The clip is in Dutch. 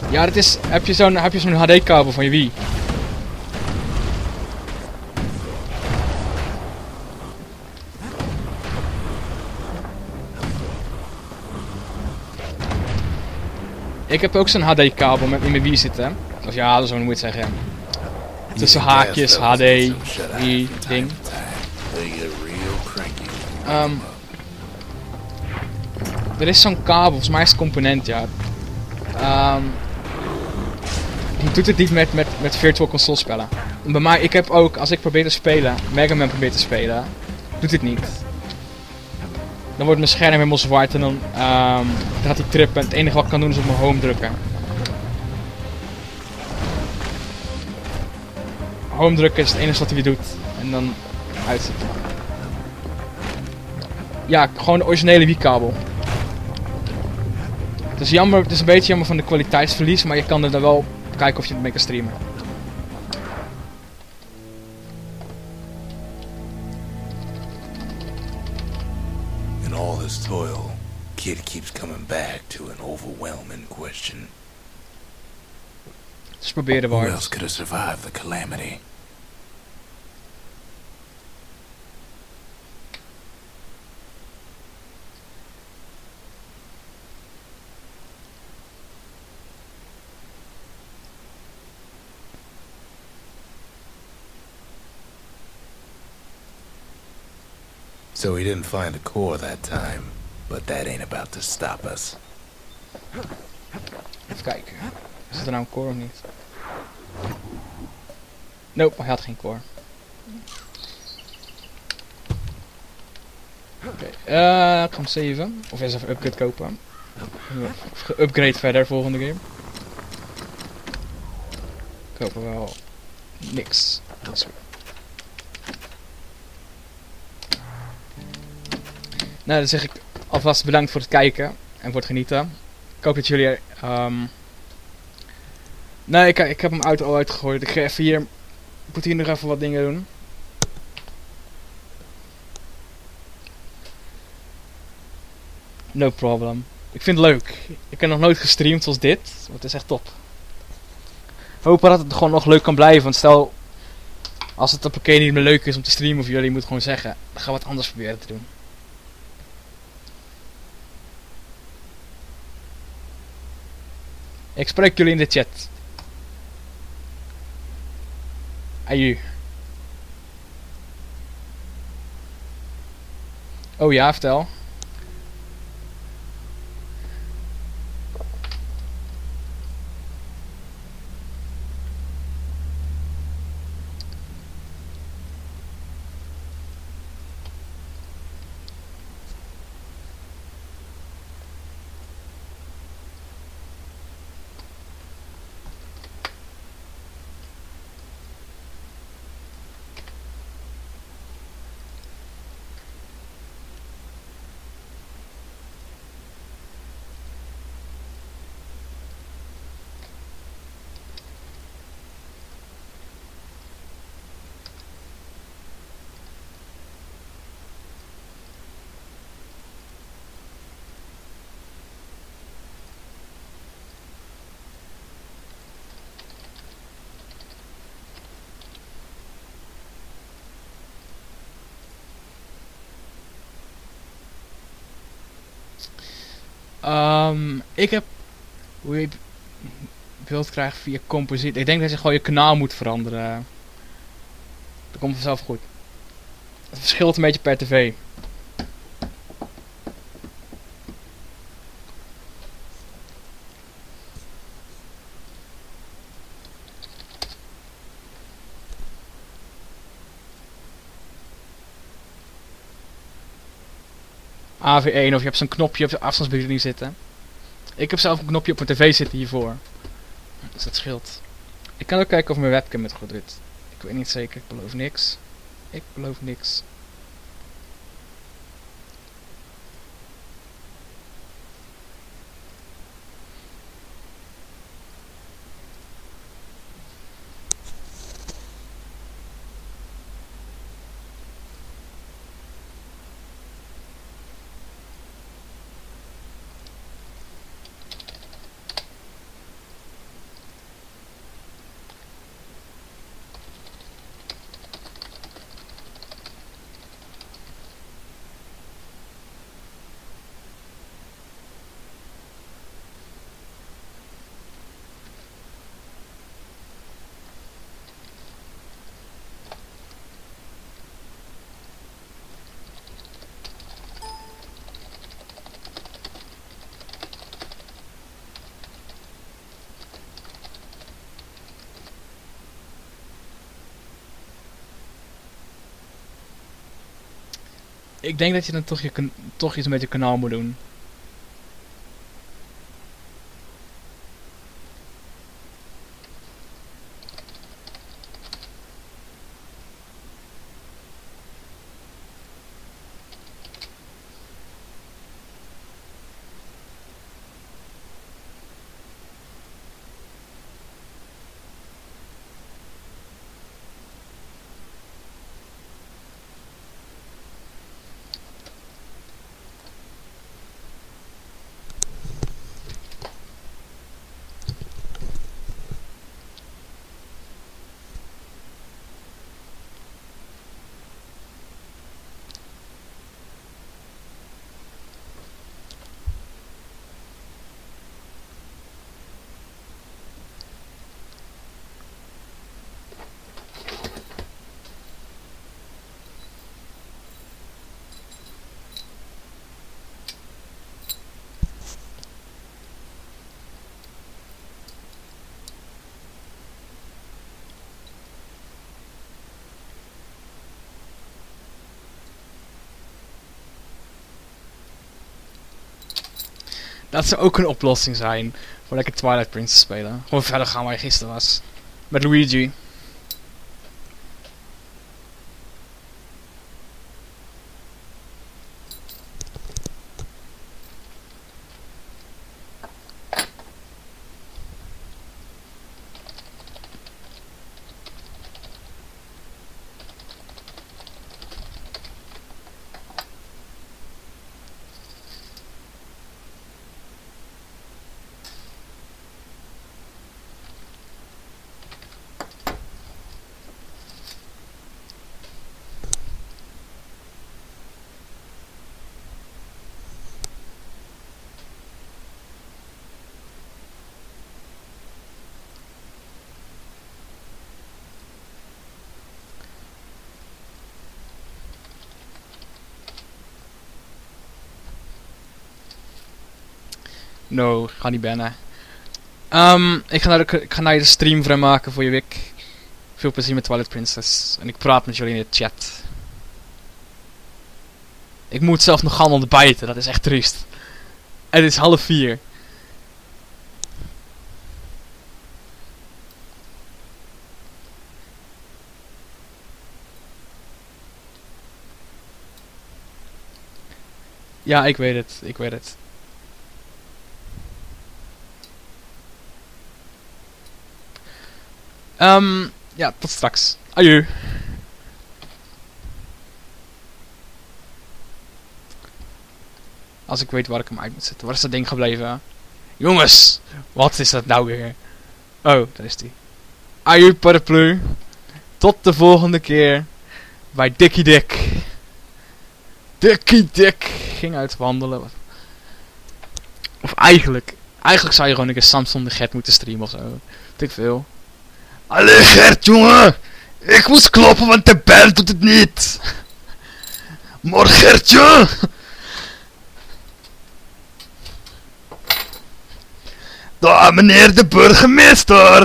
Ja, dat is... Heb je zo'n HD-kabel van je Wii? Ik heb ook zo'n HD-kabel met in mijn Wii zitten. Of ja, zo moet je het zeggen. Tussen haakjes, HD, Wii, ding. Er is zo'n kabel, volgens mij is het component, ja. Die doet het niet met virtual console spellen. Bij mij, ik heb ook, als ik probeer te spelen, Mega Man probeer te spelen, doet het niet. Dan wordt mijn scherm helemaal zwart en dan gaat hij trippen. Het enige wat ik kan doen is op mijn home drukken. Home drukken is het enige wat hij weer doet. En dan uitzetten. Ja, gewoon de originele Wii-kabel. Het is jammer, het is een beetje jammer van de kwaliteitsverlies, maar je kan er dan wel kijken of je het mee kan streamen. In all this toil, Kid keeps coming back to an overwhelming question. Dus proberen we Who hard. else could have survived the calamity? So we didn't find the core that time, but that ain't about to stop us. Even kijken. Is er nou een core of niet? Nope, hij had geen core. Oké, ik ga hem saven. Of eens even upgrade kopen. Upgrade verder volgende game. Kopen we wel niks. Dat is goed. Nou, dan zeg ik alvast bedankt voor het kijken en voor het genieten. Ik hoop dat jullie... Nee, ik heb hem al uitgegooid. Ik ga even hier... Ik moet hier nog even wat dingen doen. No problem. Ik vind het leuk. Ik heb nog nooit gestreamd zoals dit. Maar het is echt top. Hopen dat het gewoon nog leuk kan blijven. Want stel... Als het op een keer niet meer leuk is om te streamen voor jullie, moet gewoon zeggen. Dan gaan we wat anders proberen te doen. Ik spreek jullie in de chat. Aju. Oh ja, vertel. Ik heb... Hoe je beeld krijgt via Composite. Ik denk dat je gewoon je kanaal moet veranderen. Dat komt vanzelf goed. Het verschilt een beetje per tv. AV1 of je hebt zo'n knopje op de afstandsbediening zitten. Ik heb zelf een knopje op mijn tv zitten hiervoor. Dus dat scheelt. Ik kan ook kijken of mijn webcam het goed doet. Ik weet niet zeker, ik beloof niks. Ik beloof niks. Ik denk dat je dan toch iets met je kanaal moet doen. Dat zou ook een oplossing zijn voor lekker Twilight Princess spelen. Gewoon verder gaan waar je gisteren was. Met Luigi. No, ik ga niet bannen. Ik ga nou de stream vrijmaken voor je week. Veel plezier met Twilight Princess. En ik praat met jullie in de chat. Ik moet zelf nog gaan ontbijten, dat is echt triest. Het is 3:30. Ja, ik weet het, ik weet het. Ja, tot straks. Adieu. Als ik weet waar ik hem uit moet zetten. Waar is dat ding gebleven? Jongens! Wat is dat nou weer? Oh, daar is die. Adieu paraplu. Tot de volgende keer. Bij Dikkie Dik. Dikkie Dik ging uit wandelen. Of eigenlijk zou je gewoon een keer Samson de Gert moeten streamen ofzo. Weet ik veel. Allee Gert, jongen! Ik moest kloppen, want de band doet het niet! Maar Gertje! Daar, meneer de burgemeester!